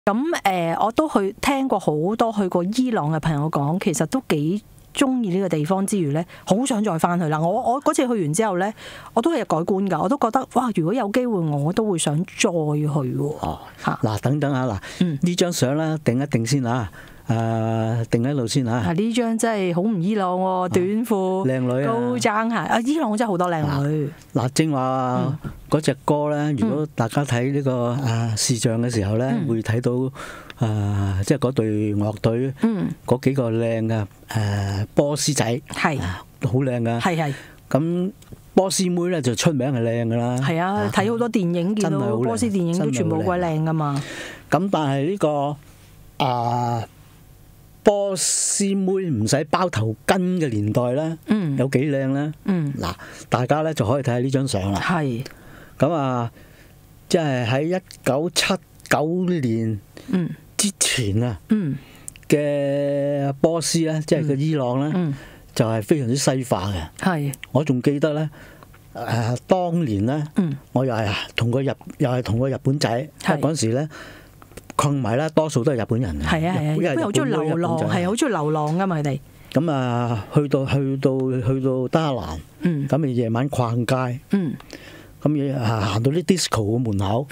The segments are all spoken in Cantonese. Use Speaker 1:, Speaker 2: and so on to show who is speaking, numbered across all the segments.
Speaker 1: 咁我都聽過好多去過伊朗嘅朋友講，其實都幾中意呢個地方之餘咧，好想再翻去啦。我嗰次去完之後咧，我都係改觀㗎，我都覺得哇！如果有機會，我都會想再去喎。
Speaker 2: 嗱，等等下嗱，呢張相咧定一定先啊。定喺度先嚇。
Speaker 1: 呢張真係好唔伊朗喎，短褲、
Speaker 2: 靚女
Speaker 1: 高踭鞋。伊朗真係好多靚女。
Speaker 2: 嗱，正話嗰隻歌咧，如果大家睇呢個視像嘅時候咧，會睇到即係嗰隊樂隊嗰幾個靚嘅波斯仔，係好靚噶。係。咁波斯妹咧就出名係靚噶啦。係啊，睇好多電影見到波斯電影都全部好鬼靚噶嘛。咁但係呢個波斯妹唔使包頭巾嘅年代咧，有幾靚咧？嗱，大家咧就可以睇下呢張相啦。係咁即係喺1979年之前啊嘅波斯咧，即係個伊朗咧，就係非常之西化嘅。係，我仲記得咧，當年咧，我又係同個日本仔，因為嗰陣時咧。困埋啦，多數都係日本人。係啊係啊，因為好中意流浪，係好中意流浪噶嘛佢哋。咁去到德黑蘭，咁夜晚逛街，咁行到啲 disco 嘅門口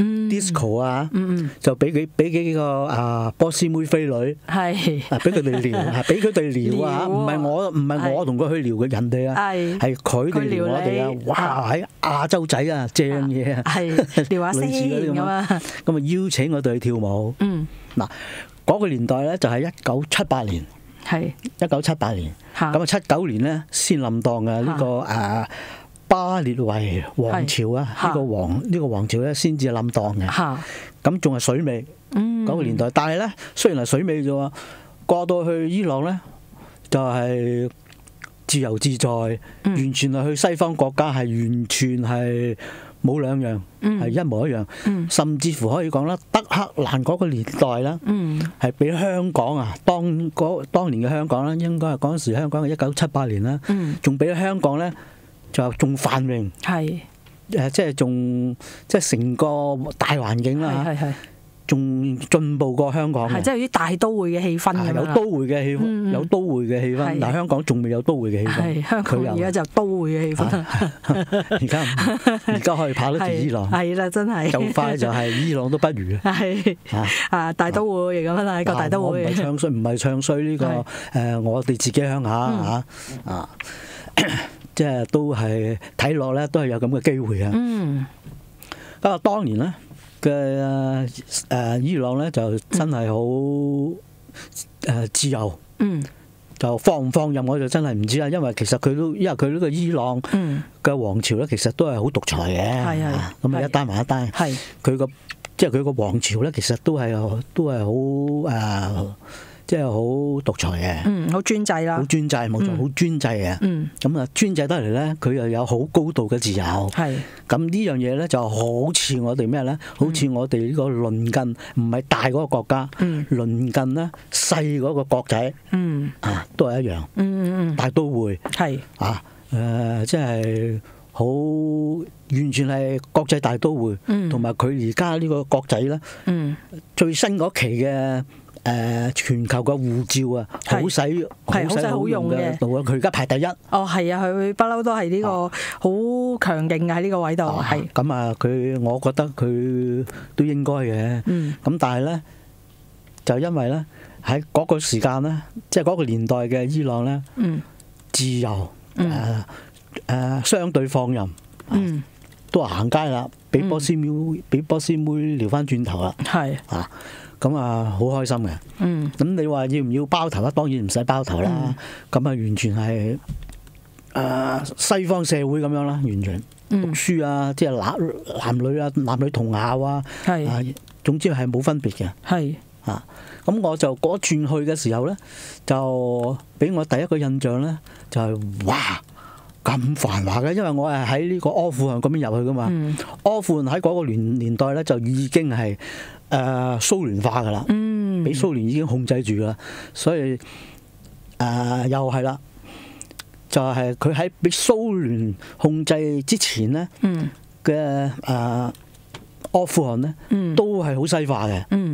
Speaker 2: ，disco 就俾幾個波斯妹飛女，係俾佢哋撩，俾佢哋撩啊！唔係我同佢去撩嘅人哋啊，係佢哋撩我哋啊！哇，喺亞洲仔啊，正嘢啊，係撩下先咁啊！咁邀請我哋去跳舞。嗱，嗰個年代咧就係1978年，係1978年。咁79年咧先冧檔嘅呢個巴列維王朝啊，呢個王朝咧先至冧檔嘅。咁仲係水尾嗰個年代，但係咧雖然係水尾啫喎，過到去伊朗咧就係自由自在，完全係去西方國家係完全係冇兩樣，係一模一樣。甚至乎可以講啦，德黑蘭嗰個年代啦，係比香港啊，當年嘅香港啦，應該係嗰陣時香港係1978年啦，仲比香港咧就仲繁榮，係即係成個大環境啦，仲進步過香港，係即係有啲大都會嘅氣氛，有都會嘅氣氛，有都會嘅氣氛。嗱，香港仲未有都會嘅氣氛，香港而家就都會嘅氣氛。而家可以跑得住伊朗，係啦，真係就快就係伊朗都不如啊！係大都會咁樣，一個大都會。唔係唱衰呢個我哋自己鄉下嚇即係都係睇落咧，都係有咁嘅機會啊！咁當年咧嘅伊朗咧就真係好自由，就放唔放任我就真係唔知啦。因為其實因為佢呢個伊朗嘅王朝咧，其實都係好獨裁嘅，咁一單埋一單。係佢個王朝咧，其實都係好即係好獨裁嘅，好專制啦，好專制，冇錯，好專制嘅。咁專制得嚟咧，佢又有好高度嘅自由。係咁呢樣嘢咧，就好似我哋咩咧？好似我哋呢個鄰近唔係大嗰個國家，鄰近咧細嗰個國仔，都係一樣。大都會係即係好完全係國際大都會，同埋佢而家呢個國仔咧，最新嗰期嘅。全球嘅護照啊，好用嘅，佢而家排第一。哦，係啊，佢不嬲都係呢個好強勁嘅喺呢個位度。係咁我覺得佢都應該嘅。咁但係咧，就因為咧喺嗰個時間咧，即係嗰個年代嘅伊朗咧，自由相對放任，都話行街啦，俾波斯妹撩翻轉頭啦。係咁好開心嘅。咁你話要唔要包頭啊？當然唔使包頭啦。咁完全係西方社會咁樣啦，完全讀書啊，即係男女同校啊，總之係冇分別嘅。係咁我就嗰轉去嘅時候咧，就俾我第一個印象咧，就係哇咁繁華嘅，因為我係喺呢個阿富汗嗰邊入去噶嘛。阿富汗喺嗰個年代咧，就已經係蘇聯化噶啦，俾蘇聯已經控制住噶啦，所以又係啦，就係佢喺俾蘇聯控制之前咧嘅阿富汗咧，都係好西化嘅，都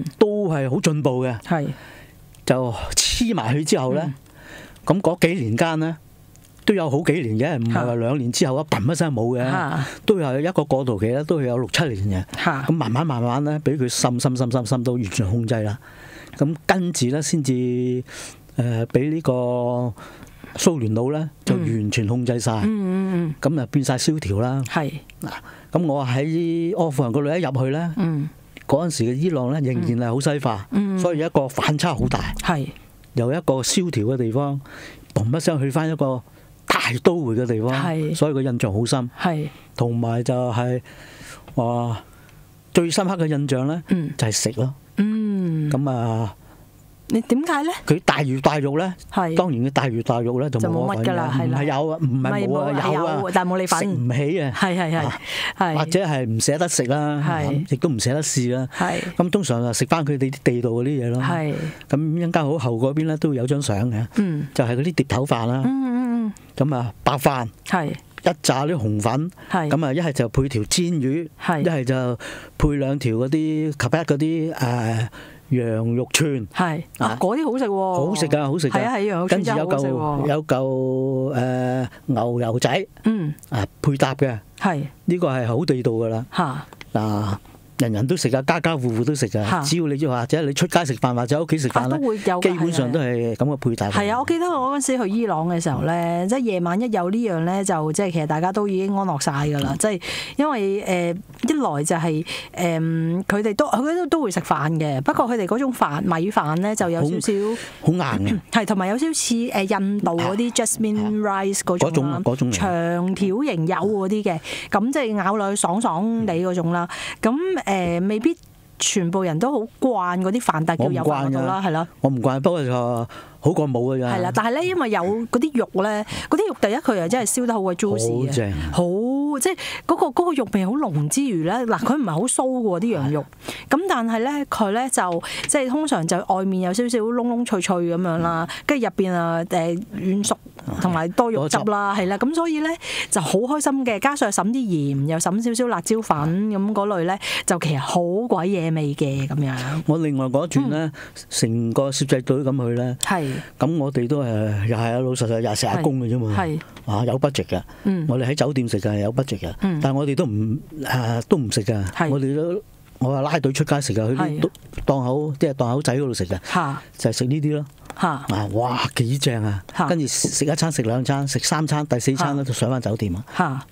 Speaker 2: 都係好進步嘅。
Speaker 1: 係
Speaker 2: 就黐埋去之後咧，咁嗰幾年間咧都有好幾年嘅，唔係話2年之後一砰一聲冇嘅，都有一個過渡期咧，都有6-7年嘅。咁慢慢咧，俾佢滲到完全控制啦。咁跟住咧，先至俾呢個蘇聯佬咧就完全控制晒。咁啊變晒蕭條啦。係嗱，咁我喺阿富汗嗰度一入去咧，嗰陣時嘅伊朗咧仍然係好西化，所以一個反差好大。係由一個蕭條嘅地方，砰一聲去翻一個大都會嘅地方，所以個印象好深。係同埋就係話最深刻嘅印象咧，就係食咯。咁啊，
Speaker 1: 你點解咧？
Speaker 2: 佢大魚大肉咧，當然嘅大魚大肉咧就冇乜㗎啦，唔係有啊，唔係冇啊，有啊，
Speaker 1: 但係冇你份，
Speaker 2: 食唔起啊，係或者係唔捨得食啦，亦都唔捨得試啦。咁通常就食翻佢哋啲地道嗰啲嘢咯。咁一間好後嗰邊咧都有張相嘅，就係嗰啲碟頭飯啦。咁啊白飯，一紮啲紅粉，咁啊一係就配條煎魚，一係就配2條嗰啲及一嗰啲羊肉串，
Speaker 1: 嗰啲好食喎，
Speaker 2: 好食㗎，好食㗎。係羊肉串真係好食喎。有嚿牛油仔，配搭嘅，呢個係好地道㗎啦。嗱。人人都食啊，家家戶戶都食啊。只要你或者你出街食飯或者喺屋企食飯咧，基本上都係咁嘅配搭。係啊，我
Speaker 1: 記得我嗰陣時去伊朗嘅時候咧，即係夜晚一有呢樣咧，就即係其實大家都已經安樂晒㗎啦。即係因為一來就係佢哋都會食飯嘅，不過佢哋嗰種米飯咧就有少少
Speaker 2: 好硬嘅，
Speaker 1: 係同埋有少少似印度嗰啲 jasmine rice 嗰種長條形幼嗰啲嘅，咁即係咬落去爽爽地嗰種啦。咁未必全部人都好慣嗰啲飯，但係叫有飯度啦，係咯。我唔慣，
Speaker 2: 不過就好過冇㗎咋。
Speaker 1: 係啦，但係咧，因為有嗰啲肉咧，嗰啲肉第一佢又真係燒得好鬼 juicy 嘅，好即係嗰個肉味好濃之餘咧，嗱佢唔係好酥嘅啲羊肉，咁但係咧佢咧就即係通常就外面有少少燶燶脆脆咁樣啦，跟住入邊啊軟熟同埋多肉汁啦，係啦，咁所以咧就好開心嘅，加上揼啲鹽，又揼少少辣椒粉咁嗰類咧，就其實好鬼嘢味嘅咁樣。
Speaker 2: 我另外嗰轉咧，成個攝製隊咁去咧。咁我哋都係又係老實實又係食下工嘅啫嘛，有 budget 嘅。我哋喺酒店食嘅有 budget 嘅，但係我哋都唔食嘅。我話拉隊出街食嘅，去啲檔口即係檔口仔嗰度食嘅，就係食呢啲咯。哇幾正啊！跟住食一餐食2餐食3餐，第4餐咧就上翻酒店啊。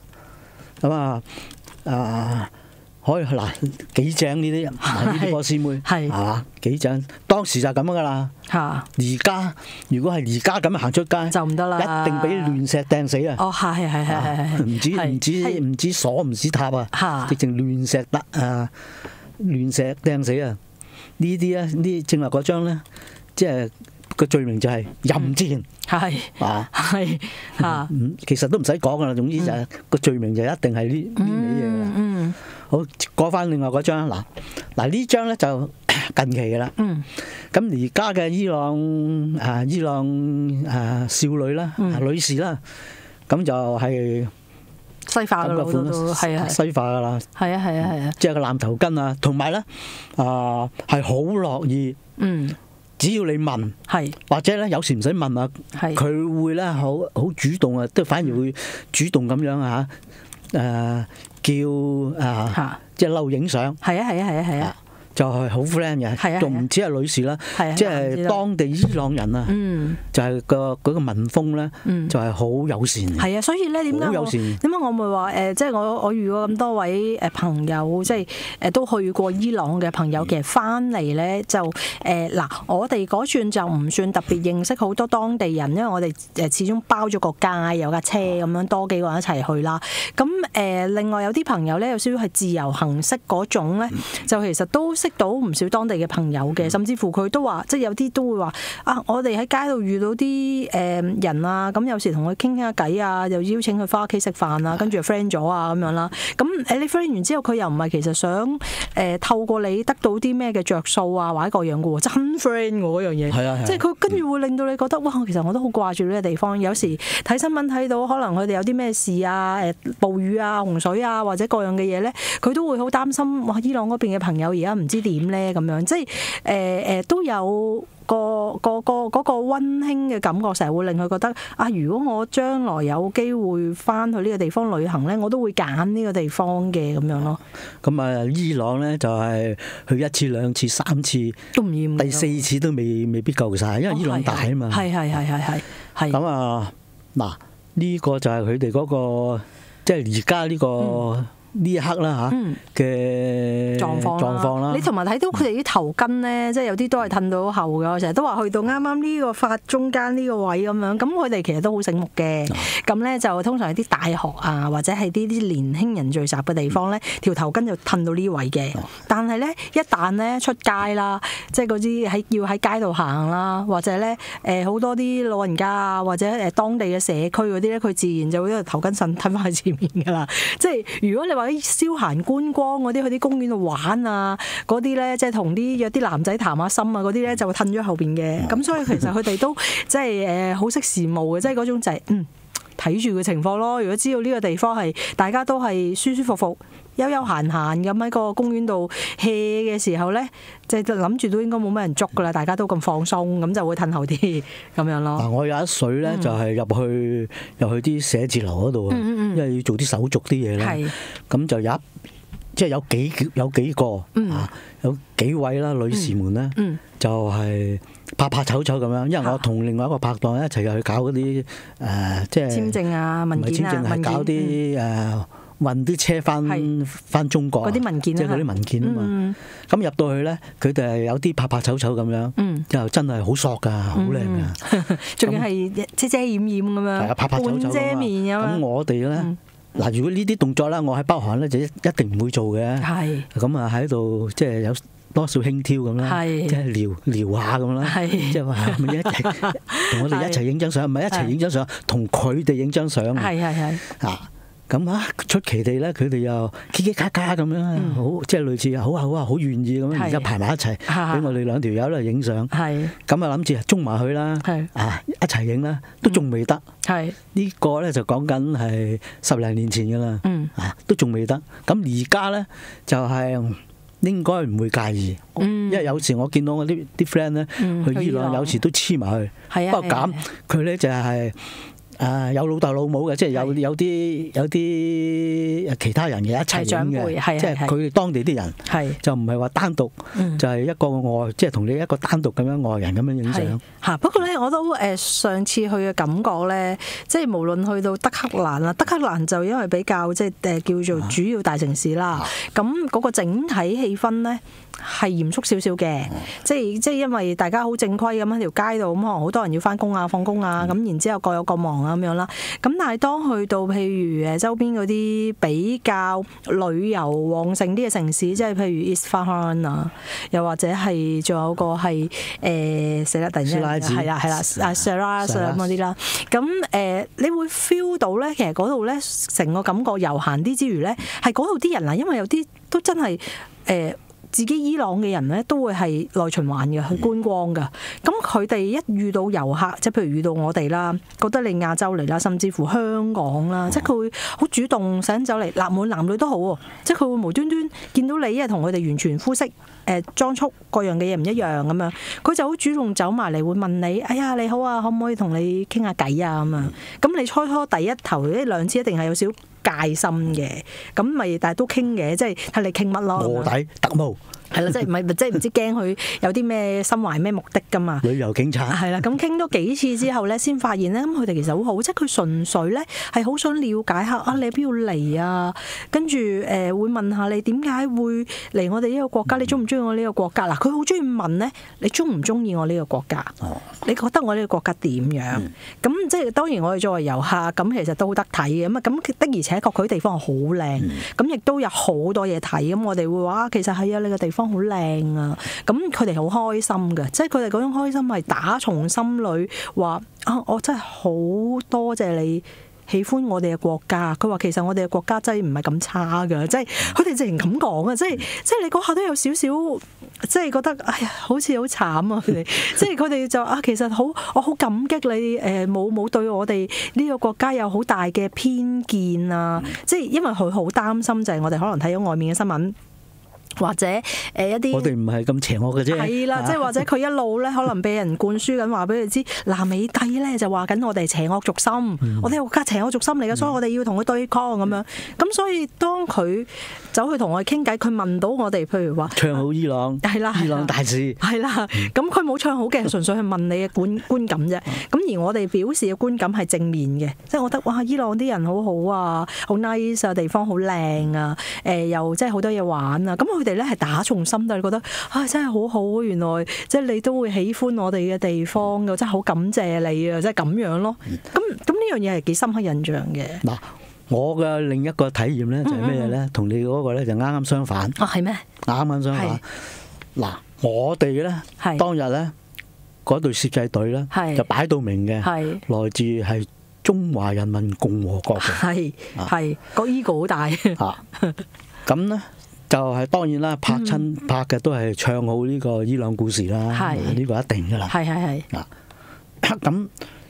Speaker 2: 咁可以嗱幾正呢啲呢啲波斯妹係嘛幾正？當時就咁噶啦。而家如果係而家咁行出街
Speaker 1: 就唔得啦，
Speaker 2: 一定俾亂石掟死啊！
Speaker 1: 哦，係，
Speaker 2: 唔止鎖唔止塔啊，直情亂石亂石掟死啊！呢啲咧呢正話嗰張咧，即係個罪名就係淫賤。其實都唔使講噶啦，總之就係個罪名就一定係呢味嘢。好，過翻另外嗰張嗱呢張咧就近期嘅啦。咁而家嘅伊朗少女啦，女士啦，咁就係
Speaker 1: 西化噶啦，都係
Speaker 2: 西化噶啦。係啊，即係個攬頭巾啊，同埋咧係好樂意。只要你問，或者咧有時唔使問啊，佢會咧好主動啊，都反而會主動咁樣叫即係嬲影相。係啊，就係好 friend 嘅，仲唔止係女士啦，即係當地伊朗人啊，就係嗰個民風咧，就係好友善。係啊，所以咧點解我咪話即係我遇過咁多位朋友，即係都去過伊朗嘅朋友，其實翻嚟咧就嗱，我哋嗰轉就唔算特別認識好多當地人，因為我哋始終包咗個街，有架車咁樣，多幾個人一齊去啦。咁另外有啲朋友咧，有少少係自由行式嗰種咧，就其實都識到唔少當地嘅朋友嘅，甚至乎佢都話，即係有啲都會話我哋喺街度遇到啲人啊，咁有時同佢傾下偈啊，又邀請佢翻屋企食飯啊，跟住就 friend 咗啊咁樣啦。咁你 friend 完之後，佢又唔係其實想透過你得到啲咩嘅着數啊，或者各樣嘅喎，真 friend 嗰樣嘢。即係佢跟住會令到你覺得哇，其實我都好掛住呢個地方。有時睇新聞睇到可能佢哋有啲咩事啊，暴雨啊、洪水啊或者各樣嘅嘢咧，佢都會好擔心。哇！伊朗嗰邊嘅朋友而家唔
Speaker 1: 知點咧咁樣，即係都有嗰個溫馨嘅感覺，成日會令佢覺得啊，如果我將來有機會翻去呢個地方旅行咧，我都會揀呢個地方嘅咁樣咯。
Speaker 2: 咁啊，伊朗咧就係去一次、兩次、三次
Speaker 1: 都唔厭，
Speaker 2: 第四次都未必夠晒，因為伊朗大啊嘛。
Speaker 1: 係。
Speaker 2: 咁啊，嗱，呢個就係佢哋嗰個即係而家呢個。呢一刻啦嚇嘅狀況啦，
Speaker 1: 你同埋睇到佢哋啲頭巾咧，即係有啲都係褪到後嘅。我成日都話去到啱啱呢個髮中間呢個位咁樣，咁佢哋其實都好醒目嘅。咁咧就通常係啲大學啊，或者係啲年輕人聚集嘅地方咧，條頭巾就褪到呢位嘅。但係咧一旦咧出街啦，即係嗰啲要喺街度行啦，或者咧好多啲老人家啊，或者當地嘅社區嗰啲咧，佢自然就會將頭巾褪翻喺前面㗎啦。即係如果你話啲消閒觀光嗰啲，去啲公園度玩啊，嗰啲咧即係同啲約啲男仔談下心啊，嗰啲咧就會褪咗後邊嘅。咁所以其實佢哋都即係好識時務嘅，即係嗰種就係睇住嘅情況咯。如果知道呢個地方係大家都係舒舒服服、悠悠閒閒咁喺個公園度 hea 嘅時候咧，即係諗住都應該冇乜人捉噶啦，大家都咁放鬆，咁就會褪後啲咁樣咯。
Speaker 2: 我有一水咧，就係入去啲寫字樓嗰度啊，因為要做啲手續啲嘢咧。咁就即係有幾個啊，有幾位啦女士們咧，就係拍醜咁樣。因為我同另外一個拍檔一齊去搞嗰啲即係簽證啊、文件啊，係搞啲運啲車翻中國嗰啲文件，即係嗰啲文件啊嘛。咁入到去咧，佢哋係有啲拍醜咁樣，就真係好索㗎，好靚㗎，
Speaker 1: 仲要係遮掩咁樣，半遮面咁。
Speaker 2: 咁我哋咧。嗱，如果呢啲動作咧，我喺北韓咧就一定唔會做嘅。係。咁啊喺度即係有多少輕佻咁啦，即係撩下咁啦，即係話咪一齊同我哋一齊影張相，唔係一齊影張相，同佢哋影張相。係。啊，咁啊出奇地咧，佢哋又嘰嘰嘎嘎咁樣，好即係類似好啊，好願意咁樣，而家排埋一齊，俾我哋兩條友喺度影相。係。咁啊諗住衝埋去啦，啊一齊影啦，都仲未得。係呢個咧就講緊係10零年前噶啦，啊都仲未得。咁而家咧就係應該唔會介意，因為有時我見到我啲 friend 咧去伊朗，有時都黐埋去。不過咁佢咧就係有老豆老母嘅，即係有啲其他人嘅一齊影嘅，即係佢當地啲人，就唔係話單獨，就係一個外，即係同你一個單獨咁樣外人咁樣影相。
Speaker 1: 嚇！不過咧，我都上次去嘅感覺咧，即係無論去到德克蘭啦，德克蘭就因為比較即係叫做主要大城市啦，咁嗰個整體氣氛咧係嚴肅少少嘅，即係因為大家好正規咁喺條街度，咁可能好多人要翻工啊、放工啊，咁然之後各有各忙啊咁樣啦。咁但係當去到譬如周邊嗰啲比較旅遊旺盛啲嘅城市，即係譬如 Isfahan 啊，又或者係仲有個係死啦，突然之間係啦Shiraz 咁嗰啲啦。咁你會 feel 到咧，其實嗰度咧成個感覺悠閒啲之餘咧，係嗰度啲人啊，因為有啲都真係自己伊朗嘅人咧都會係內循環嘅，去觀光㗎。咁佢哋一遇到遊客，即係譬如遇到我哋啦，覺得你亞洲嚟啦，甚至乎香港啦，即係佢會好主動想走嚟，無論男女都好喎。即係佢會無端端見到你，同佢哋完全膚色、裝束各樣嘅嘢唔一樣咁樣，佢就好主動走埋嚟，會問你：哎呀，你好啊，可唔可以同你傾下偈啊？咁樣。咁你初第一頭呢兩次一定係有少戒心嘅，咁咪但係都傾嘅，即係睇你傾乜咯。
Speaker 2: 臥底特務
Speaker 1: 係啦，即係唔知驚佢有啲咩心懷咩目的㗎嘛？旅
Speaker 2: 遊警察
Speaker 1: 係啦，咁傾多幾次之後咧，先發現咧，咁佢哋其實好好，即係佢純粹咧係好想了解下啊，你喺邊度嚟啊？跟住會問下你點解會嚟我哋呢個國家？你中唔中意我呢個國家？嗱，佢好中意問咧，你中唔中意我呢個國家？你覺得我呢個國家點樣？咁即係當然我哋作為遊客，咁其實都好得睇嘅。咁啊，咁的而且確佢啲地方好靚，咁亦都有好多嘢睇。咁我哋會話其實係啊，你個地方好靚啊！咁佢哋好開心嘅，即係佢哋嗰種開心係打從心裏話啊，我真係好多謝你喜歡我哋嘅國家。佢話其實我哋嘅國家真係唔係咁差㗎，即係佢哋直情咁講啊！即係你嗰下都有少少，即係覺得哎呀，好似好慘啊！佢哋即係佢哋就啊，其實我好感激你冇對我哋呢個國家有好大嘅偏見啊！即係因為佢好擔心就係我哋可能睇咗外面嘅新聞。 或者一啲
Speaker 2: 我哋唔係咁邪惡嘅啫。
Speaker 1: 係啦，即係或者佢一路咧，可能俾人灌輸緊話俾佢知，嗱美帝咧就話緊我哋邪惡軸心，我哋係國家邪惡軸心嚟嘅，所以我哋要同佢對抗咁樣。咁所以當佢走去同我哋傾偈，佢問到我哋，譬如話
Speaker 2: 唱好伊朗，
Speaker 1: 係啦，
Speaker 2: 伊朗大事，
Speaker 1: 係啦。咁佢冇唱好嘅，純粹係問你嘅觀感啫。咁而我哋表示嘅觀感係正面嘅，即係我覺得哇，伊朗啲人好好啊，好 nice 啊，地方好靚啊，又即係好多嘢玩啊。咁佢哋咧係打從心底覺得真係好好啊，原來即係你都會喜歡我哋嘅地方嘅，真係好感謝你啊，即係咁樣咯。咁呢樣嘢係幾深刻印象嘅。
Speaker 2: 嗱，我嘅另一個體驗咧就係咩咧？同你嗰個咧就啱啱相反。
Speaker 1: 哦，係咩？
Speaker 2: 啱啱相反。嗱，我哋咧當日咧嗰隊設計隊咧就擺到明嘅，來自係中華人民共和國嘅。
Speaker 1: 係個 ego 好大。
Speaker 2: 咁咧就係當然啦，拍嘅都係唱好呢個伊朗故事啦，呢個一定噶啦。
Speaker 1: 係。
Speaker 2: 咁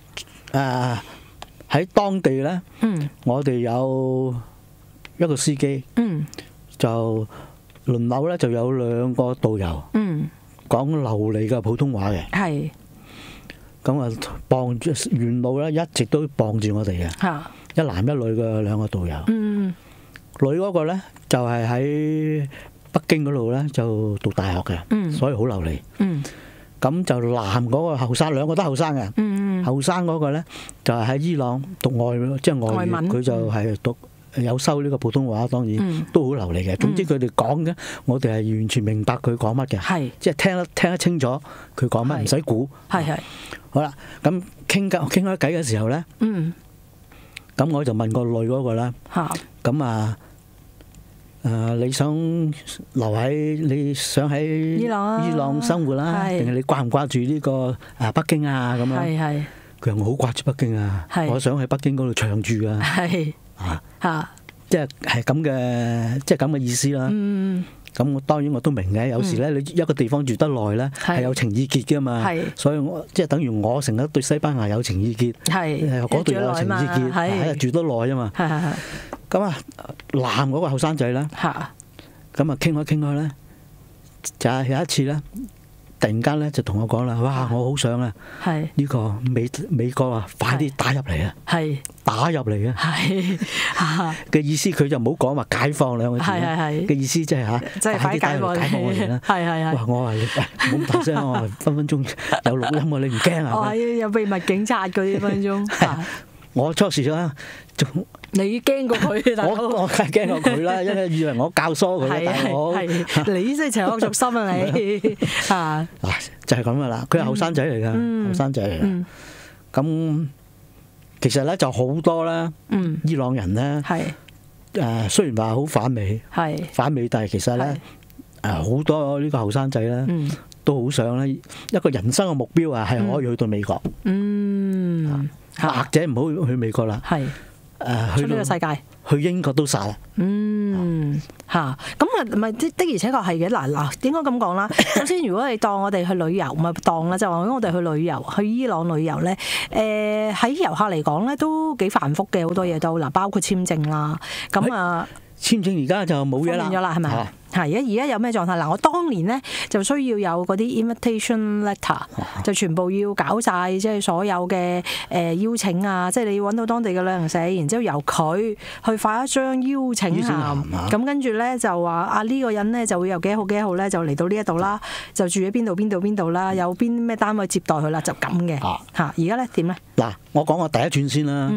Speaker 2: 喺當地咧，我哋有一個司機，就輪流咧就有2個導遊，講流利嘅普通話嘅。係。咁啊，傍住沿路咧，一直都傍住我哋嘅，一男一女嘅2個導遊。女嗰個咧就係喺北京嗰度咧就讀大學嘅，所以好流利。咁就男嗰個後生，2個都後生嘅。後生嗰個咧就係喺伊朗讀外語，佢就係讀有修呢個普通話，當然都好流利嘅。總之佢哋講嘅，我哋係完全明白佢講乜嘅，即係聽得清楚佢講乜，唔使估。係。好啦，咁傾開偈嘅時候咧，咁我就問個女嗰個啦，咁你想你想喺伊朗生活啦，定係你掛唔掛住呢個北京啊？咁樣，佢話我好掛住北京啊，我想喺北京嗰度長住啊，即係咁嘅意思啦。咁當然我都明嘅，有時咧你一個地方住得耐咧係有情意結嘅嘛，所以我即係等於我成日對西班牙有情意結，嗰度有情意結，住得耐啊嘛。咁啊，男嗰個後生仔咧，咁啊傾開咧，就係有一次咧，突然間咧就同我講啦，哇！我好想啊，呢個美國啊，快啲打入嚟啊，打入嚟啊，嘅意思佢就唔好講話解放2個字，嘅意思即係快啲打入嚟解放我哋啦。哇！我話你唔好大聲，我話分分鐘有錄音喎，你唔驚啊？
Speaker 1: 係有秘密警察嗰啲分鐘。
Speaker 2: 我初時咧仲。
Speaker 1: 你驚過佢？
Speaker 2: 我梗係驚過佢啦，因為以為我教唆佢。
Speaker 1: 你真係邪惡軸心啊！你
Speaker 2: 嗱就係咁噶啦，佢係後生仔嚟噶，後生仔嚟噶。咁其實咧就好多啦，伊朗人咧，雖然話好反美，但係其實咧好多呢個後生仔咧都好想咧一個人生嘅目標啊，係可以去到美國，或者唔好去美國啦。
Speaker 1: 去呢個世界，
Speaker 2: 去英國都殺啦。
Speaker 1: 咁啊，唔係的而且確係嘅。嗱，點解咁講啦？首先，如果你當我哋去旅遊，唔係當啦，就話我哋去旅遊，去伊朗旅遊咧，喺遊客嚟講咧都幾繁複嘅，好多嘢都嗱，包括簽證啦，咁啊。
Speaker 2: 簽證而家就冇嘢啦，
Speaker 1: 係咪？而家有咩狀態？嗱，我當年咧就需要有嗰啲 invitation letter，就全部要搞晒，即係所有嘅邀請啊，即係你要揾到當地嘅旅行社，然之後由佢去發一張邀請函，咁跟住咧就話呢個人咧就會由幾號咧就嚟到呢一度啦，就住喺邊度啦，有邊咩單位接待佢啦，就咁嘅。而家咧點咧？嗱，
Speaker 2: 我講個第一轉先啦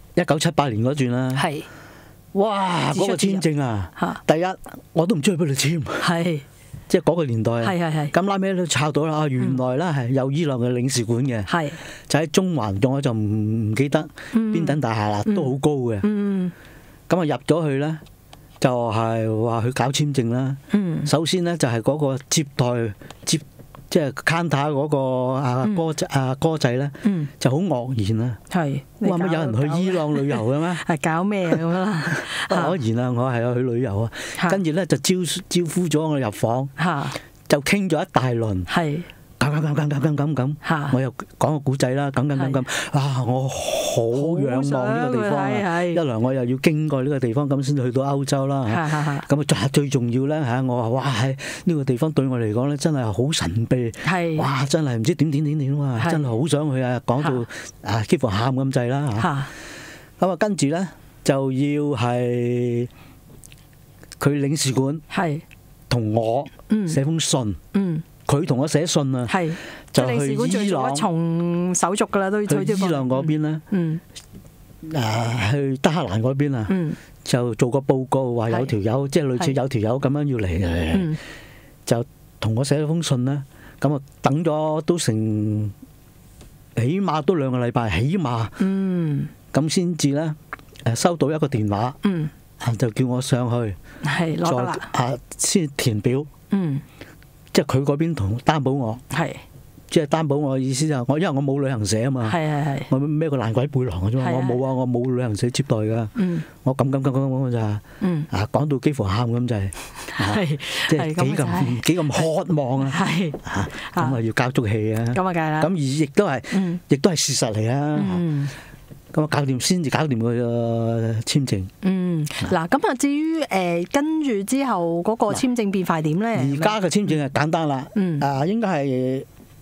Speaker 2: ，1978年嗰轉啦。係。哇！嗰個簽證啊，第一我都唔知去邊度簽，即係嗰個年代啊。咁拉尾都抄到啦，原來咧係有伊朗嘅領事館嘅，就喺中環，我就唔記得邊等大廈啦，都好高嘅。咁啊入咗去咧，就係話去搞簽證啦。首先咧就係嗰個接待即係 counter 嗰個哥仔咧，就好愕然啊！哇！乜有人去伊朗旅遊嘅咩？
Speaker 1: 係搞咩咁啊？
Speaker 2: 愕然啊！我係去旅遊啊！跟住咧就招呼咗我入房，就傾咗一大輪。咁咁，我又講個古仔啦，咁，我好仰望呢個地方啊！一來我又要經過呢個地方咁先去到歐洲啦，咁啊最重要咧嚇，我話哇喺呢個地方對我嚟講咧真係好神秘，哇真係唔知點啊，真係好想去啊，講到啊幾乎喊咁滯啦嚇。咁啊跟住咧就要係佢領事館同我寫封信。佢同我寫信啊，就去伊朗
Speaker 1: 從手續噶啦，都去
Speaker 2: 伊朗嗰邊咧，去德黑蘭嗰邊啊，就做個報告，話有條友，即係類似有條友咁樣要嚟嘅，就同我寫咗封信啦。咁啊，等咗都成起碼都2個禮拜，起碼，咁先至咧，收到一個電話，就叫我上去，再先填表。即係佢嗰邊同擔保我，即係擔保我嘅意思就係因為我冇旅行社啊嘛，我孭個爛鬼背囊嘅啫嘛，我冇啊，我冇旅行社接待噶，我咁就講到幾乎喊咁就係，即係幾咁渴望啊，咁啊要交足氣啊，咁啊梗係啦，咁而亦都係事實嚟啊。咁啊，搞掂先至搞掂個簽證。
Speaker 1: 嗱，咁啊，至於跟住之後嗰個簽證變快點咧？
Speaker 2: 而家嘅簽證係簡單啦。應該係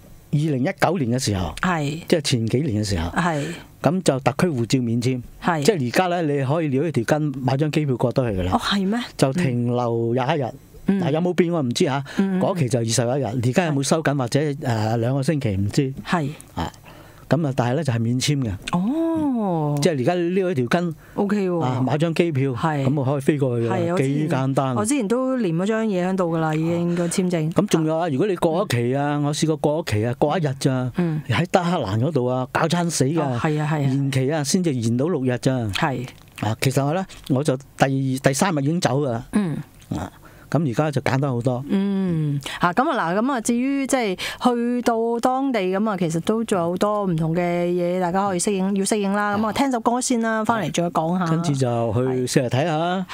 Speaker 2: 2019年嘅時候，即係前幾年嘅時候。咁就特區護照免簽。即係而家咧，你可以撩起條筋買張機票過得去㗎啦。哦，係咩？就停留21日。嗱，有冇變我唔知嚇。嗰期就21日，而家有冇收緊或者2個星期唔知。咁啊，但係咧就係免簽嘅。即係而家撩一條筋 ，OK 喎，買張機票，咁我可以飛過去嘅，幾簡單。
Speaker 1: 我之前都連咗張嘢喺度噶啦，已經個簽證。
Speaker 2: 咁仲有啊，如果你過咗期啊，我試過過咗期啊，過一日咋，喺德黑蘭嗰度啊，搞餐死噶，延期啊，先至延到6日咋。其實我就第3日已經走噶啦。咁而家就簡單好多。
Speaker 1: 咁啊，至於即係去到當地咁啊，其實都仲有好多唔同嘅嘢，大家可以要適應啦。咁啊，聽首歌先啦，翻嚟再講下。
Speaker 2: 跟住就去四圍睇下啦。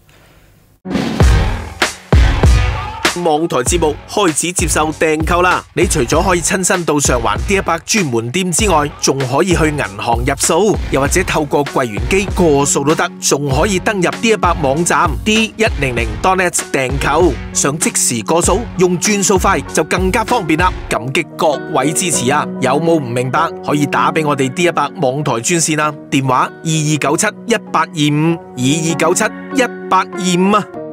Speaker 3: 網台節目開始接受訂購啦！你除咗可以親身到上環 D100 專門店之外，仲可以去銀行入數，又或者透過櫃員機過數都得，仲可以登入 D100 網站 D100.net 訂購，想即時過數，用轉數快就更加方便啦！感激各位支持啊！有冇唔明白可以打俾我哋 D100 網台專線啊，電話22971825 22971825啊！